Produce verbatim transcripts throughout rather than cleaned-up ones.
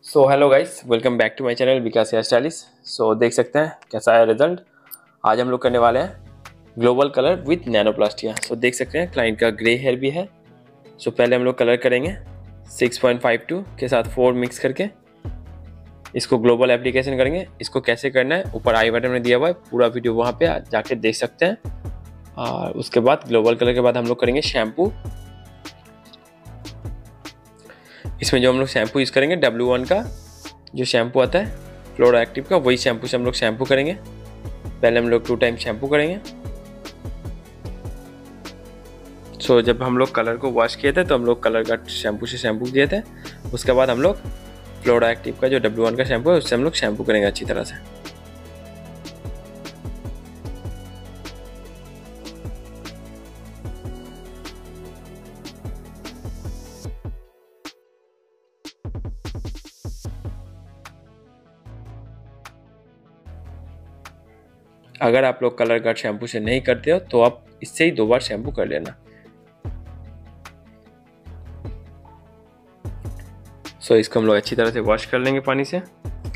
So hello guys, welcome back to my channel Vikas hair stylist. So देख सकते हैं कैसा है रिजल्ट। आज हम लोग करने वाले हैं global colour with nanoplastia. So देख सकते हैं क्लाइंट का ग्रे हेयर भी है। सो so, पहले हम लोग कलर करेंगे सिक्स पॉइंट फाइव टू के साथ फोर मिक्स करके इसको ग्लोबल एप्लीकेशन करेंगे। इसको कैसे करना है ऊपर आई बटन में दिया हुआ है, पूरा वीडियो वहाँ पे जाके देख सकते हैं। और उसके बाद ग्लोबल कलर के बाद हम लोग करेंगे शैम्पू। इसमें जो हम लोग शैम्पू यूज़ करेंगे डब्ल्यू वन का जो शैम्पू आता है फ्लोरा एक्टिव का, वही शैम्पू से हम लोग शैम्पू करेंगे। पहले हम लोग टू टाइम शैम्पू करेंगे। सो so, जब हम लोग कलर को वॉश किए थे तो हम लोग कलर का शैम्पू से शैम्पू किए थे। उसके बाद हम लोग फ्लोरा एक्टिव का जो डब्ल्यू वन का शैम्पू है उससे हम लोग शैम्पू करेंगे अच्छी तरह से। अगर आप लोग कलर कट शैम्पू से नहीं करते हो तो आप इससे ही दो बार शैम्पू कर लेना। सो so, इसको हम लोग अच्छी तरह से वॉश कर लेंगे पानी से।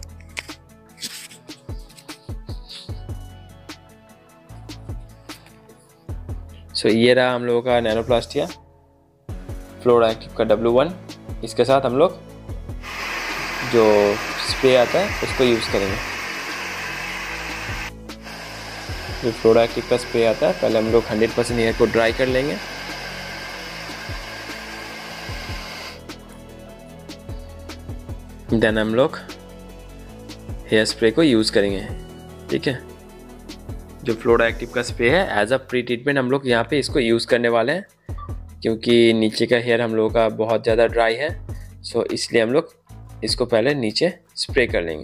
सो so, ये रहा हम लोगों का नैनोप्लास्टिया फ्लोरा एक्टिव का डब्ल्यू वन। इसके साथ हम लोग जो स्प्रे आता है उसको यूज़ करेंगे। जो फ्लोरा एक्टिव का स्प्रे आता है पहले हम लोग हंड्रेड परसेंट हेयर को ड्राई कर लेंगे। देन हम लोग हेयर स्प्रे को यूज़ करेंगे। ठीक है, जो फ्लोरा एक्टिव का स्प्रे है एज अ प्री ट्रीटमेंट हम लोग यहाँ पे इसको यूज़ करने वाले हैं, क्योंकि नीचे का हेयर हम लोगों का बहुत ज़्यादा ड्राई है। सो इसलिए हम लोग इसको पहले नीचे स्प्रे कर लेंगे।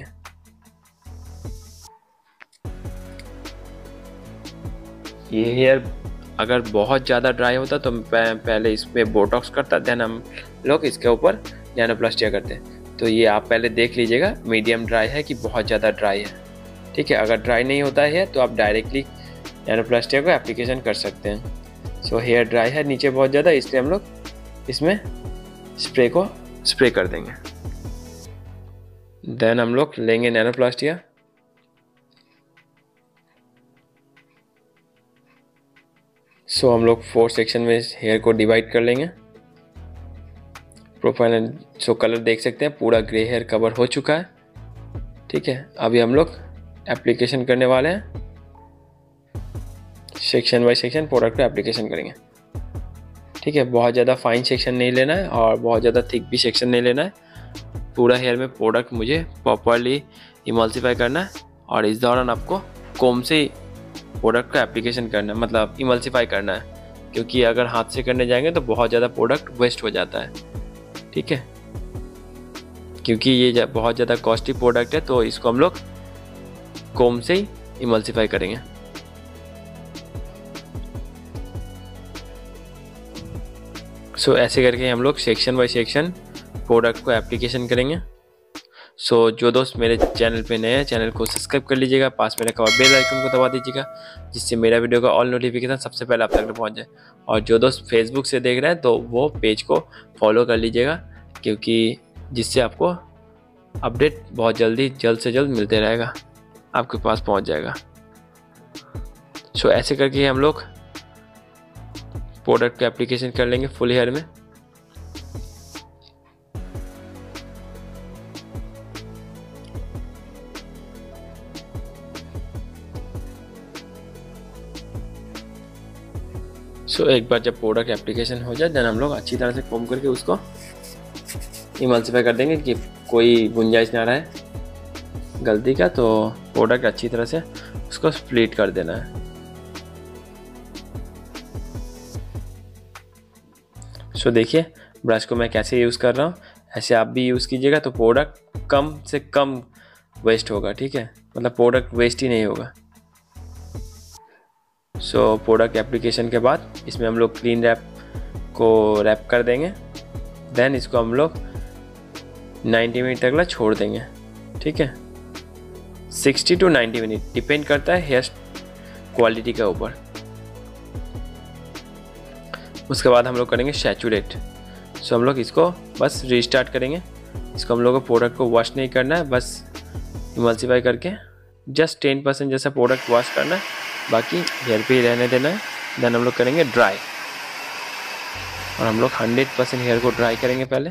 ये हेयर अगर बहुत ज़्यादा ड्राई होता तो पहले इसमें बोटॉक्स करता, देन हम लोग इसके ऊपर नैनोप्लास्टिया करते। तो ये आप पहले देख लीजिएगा मीडियम ड्राई है कि बहुत ज़्यादा ड्राई है। ठीक है, अगर ड्राई नहीं होता है तो आप डायरेक्टली नैनोप्लास्टिया को एप्लीकेशन कर सकते हैं। सो हेयर ड्राई है नीचे बहुत ज़्यादा, इसलिए हम लोग इसमें स्प्रे को स्प्रे कर देंगे। देन हम लोग लेंगे नैनोप्लास्टिया। सो so, हम लोग फोर सेक्शन में हेयर को डिवाइड कर लेंगे। प्रोफाइल सो कलर देख सकते हैं पूरा ग्रे हेयर कवर हो चुका है। ठीक है, अभी हम लोग एप्लीकेशन करने वाले हैं। सेक्शन बाय सेक्शन प्रोडक्ट को एप्लीकेशन करेंगे। ठीक है, बहुत ज़्यादा फाइन सेक्शन नहीं लेना है और बहुत ज़्यादा थिक भी सेक्शन नहीं लेना है। पूरा हेयर में प्रोडक्ट मुझे प्रॉपरली इमल्सिफाई करना है और इस दौरान आपको कोम से प्रोडक्ट का एप्लीकेशन करना है, मतलब इमल्सिफाई करना है, क्योंकि अगर हाथ से करने जाएंगे तो बहुत ज़्यादा प्रोडक्ट वेस्ट हो जाता है। ठीक है, क्योंकि ये बहुत ज़्यादा कॉस्टली प्रोडक्ट है तो इसको हम लोग कोम से ही इमल्सिफाई करेंगे। सो so, ऐसे करके हम लोग सेक्शन बाय सेक्शन प्रोडक्ट को एप्लीकेशन करेंगे। सो so, जो दोस्त मेरे चैनल पे नए हैं चैनल को सब्सक्राइब कर लीजिएगा, पास में रखा हुआ बेल आइकन को दबा दीजिएगा, जिससे मेरा वीडियो का ऑल नोटिफिकेशन सबसे पहले आप तक पहुंच जाए। और जो दोस्त फेसबुक से देख रहे हैं तो वो पेज को फॉलो कर लीजिएगा, क्योंकि जिससे आपको अपडेट बहुत जल्दी जल्द से जल्द मिलते रहेगा, आपके पास पहुँच जाएगा। सो so, ऐसे करके हम लोग प्रोडक्ट का एप्लीकेशन कर लेंगे फुल हेयर में। सो so, एक बार जब प्रोडक्ट एप्लीकेशन हो जाए देन हम लोग अच्छी तरह से कोम करके उसको इमल्सिफाई कर देंगे कि कोई गुंजाइश ना रहे गलती का। तो प्रोडक्ट अच्छी तरह से उसको स्प्लिट कर देना है। सो so, देखिए ब्रश को मैं कैसे यूज़ कर रहा हूँ, ऐसे आप भी यूज़ कीजिएगा तो प्रोडक्ट कम से कम वेस्ट होगा। ठीक है, मतलब प्रोडक्ट वेस्ट ही नहीं होगा। सो so, प्रोडक्ट एप्लीकेशन के बाद इसमें हम लोग क्लीन रैप को रैप कर देंगे। देन इसको हम लोग नाइन्टी मिनट तक ला छोड़ देंगे। ठीक है, sixty to ninety minute depend करता है हेयर क्वालिटी के ऊपर। उसके बाद हम लोग करेंगे सैचुरेट। सो हम लोग इसको बस रीस्टार्ट करेंगे इसको हम लोग को प्रोडक्ट को वॉश नहीं करना है, बस इमल्सीफाई करके जस्ट टेन परसेंट जैसा प्रोडक्ट वॉश करना है, बाकी हेयर पे ही रहने देना है। देन हम लोग करेंगे ड्राई, और हम लोग हंड्रेड परसेंट हेयर को ड्राई करेंगे पहले,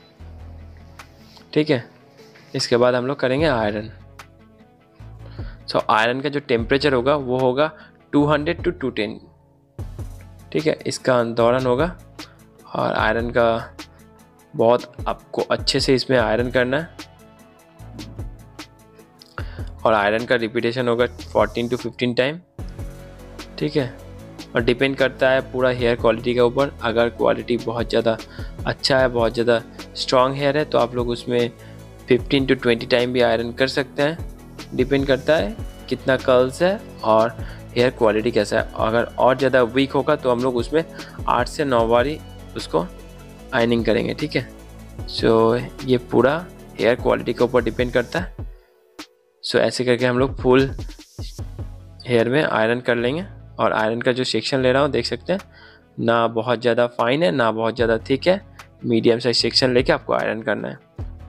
ठीक है। इसके बाद हम लोग करेंगे आयरन। सो so, आयरन का जो टेम्परेचर होगा वो होगा two hundred to two ten, ठीक है। इसका दौरान होगा, और आयरन का बहुत आपको अच्छे से इसमें आयरन करना है, और आयरन का रिपीटेशन होगा फोर्टीन टू फिफ्टीन टाइम, ठीक है। और डिपेंड करता है पूरा हेयर क्वालिटी के ऊपर। अगर क्वालिटी बहुत ज़्यादा अच्छा है, बहुत ज़्यादा स्ट्रॉन्ग हेयर है, तो आप लोग उसमें फिफ्टीन टू ट्वेंटी टाइम भी आयरन कर सकते हैं। डिपेंड करता है कितना कर्ल्स है और हेयर क्वालिटी कैसा है। अगर और ज़्यादा वीक होगा तो हम लोग उसमें आठ से नौ बारी उसको आयरनिंग करेंगे, ठीक है। सो so, ये पूरा हेयर क्वालिटी के ऊपर डिपेंड करता है। सो so, ऐसे करके हम लोग फुल हेयर में आयरन कर लेंगे। और आयरन का जो सेक्शन ले रहा हूँ देख सकते हैं, ना बहुत ज़्यादा फाइन है ना बहुत ज़्यादा थिक है, मीडियम साइज सेक्शन लेके आपको आयरन करना है।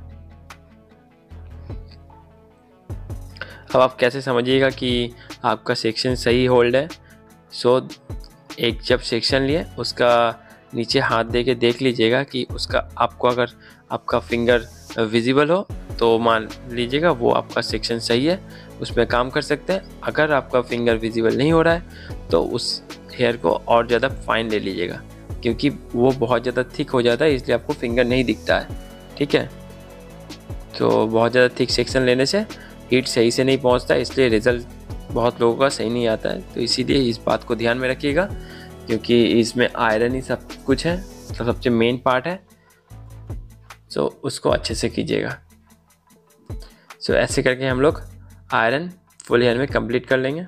अब आप कैसे समझिएगा कि आपका सेक्शन सही होल्ड है। सो so, एक जब सेक्शन लिए उसका नीचे हाथ दे के देख लीजिएगा कि उसका आपको अगर आपका फिंगर विजिबल हो तो मान लीजिएगा वो आपका सेक्शन सही है, उसमें काम कर सकते हैं। अगर आपका फिंगर विजिबल नहीं हो रहा है तो उस हेयर को और ज़्यादा फाइन ले लीजिएगा, क्योंकि वो बहुत ज़्यादा थिक हो जाता है, इसलिए आपको फिंगर नहीं दिखता है, ठीक है। तो बहुत ज़्यादा थिक सेक्शन लेने से हीट सही से नहीं पहुंचता, इसलिए रिज़ल्ट बहुत लोगों का सही नहीं आता है। तो इसीलिए इस बात को ध्यान में रखिएगा, क्योंकि इसमें आयरन ही सब कुछ है, तो सबसे मेन पार्ट है। सो उसको अच्छे से कीजिएगा। सो ऐसे करके हम लोग आयरन फुल हेयर में कंप्लीट कर लेंगे।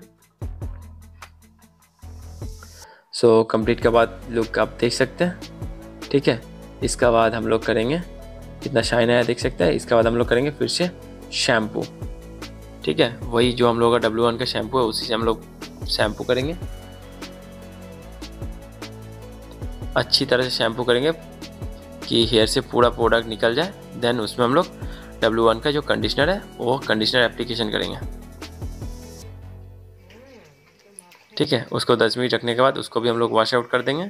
सो कंप्लीट के बाद लुक आप देख सकते हैं, ठीक है। इसका बाद हम लोग करेंगे, कितना शाइन आया देख सकते हैं। इसके बाद हम लोग करेंगे फिर से शैम्पू, ठीक है। वही जो हम लोग का डब्ल्यू वन का शैम्पू है उसी से हम लोग शैम्पू करेंगे। अच्छी तरह से शैम्पू करेंगे कि हेयर से पूरा प्रोडक्ट निकल जाए। देन उसमें हम लोग डब्ल्यू वन का जो कंडीशनर है वो कंडीशनर एप्लीकेशन करेंगे, ठीक है। उसको दस मिनट रखने के बाद उसको भी हम लोग वॉश आउट कर देंगे।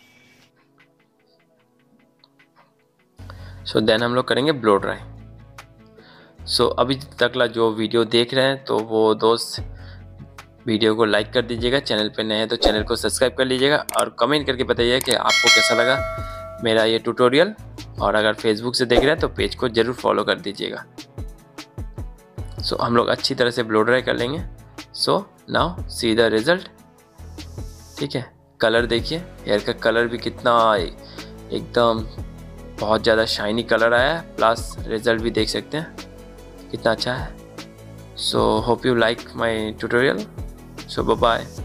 सो देन हम लोग करेंगे ब्लो ड्राई। सो so, अभी तकला जो वीडियो देख रहे हैं तो वो दोस्त वीडियो को लाइक कर दीजिएगा, चैनल पे नए हैं तो चैनल को सब्सक्राइब कर लीजिएगा, और कमेंट करके बताइए कि आपको कैसा लगा मेरा ये ट्यूटोरियल। और अगर फेसबुक से देख रहे हैं तो पेज को ज़रूर फॉलो कर दीजिएगा। सो so, हम लोग अच्छी तरह से ब्लो ड्राई कर लेंगे। So now see the result, ठीक है। कलर देखिए, हेयर का कलर भी कितना एकदम बहुत ज़्यादा शाइनी कलर आया है, प्लस रिज़ल्ट भी देख सकते हैं कितना अच्छा है। So hope you like my tutorial. So bye bye.